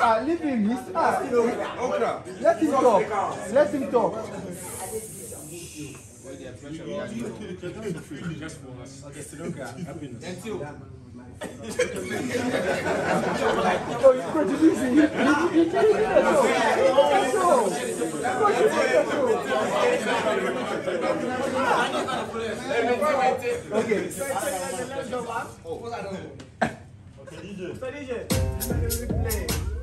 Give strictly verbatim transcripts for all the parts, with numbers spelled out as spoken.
Ah, leave him. He's ah. Okrah. Let him talk. Let him talk. Just for us. Okay, so don't get happiness. Oh, you're introducing him. Okay. So D J, play.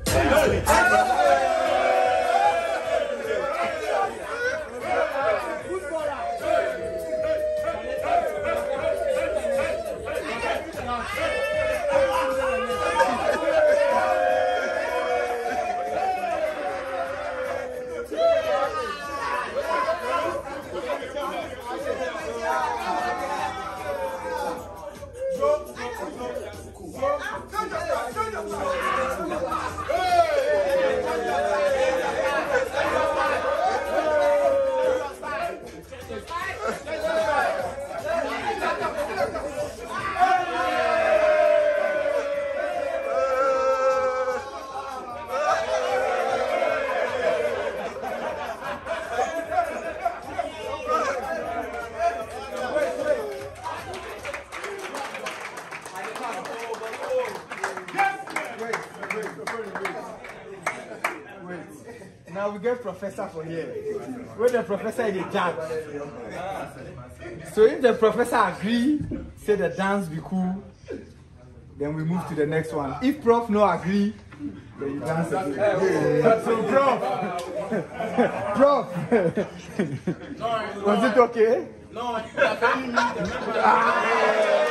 Now we get professor for here. Where the professor is the judge. So if the professor agree, say the dance be cool, then we move to the next one. If prof no agree, then you dance again. So prof, prof, was it okay? No, I'm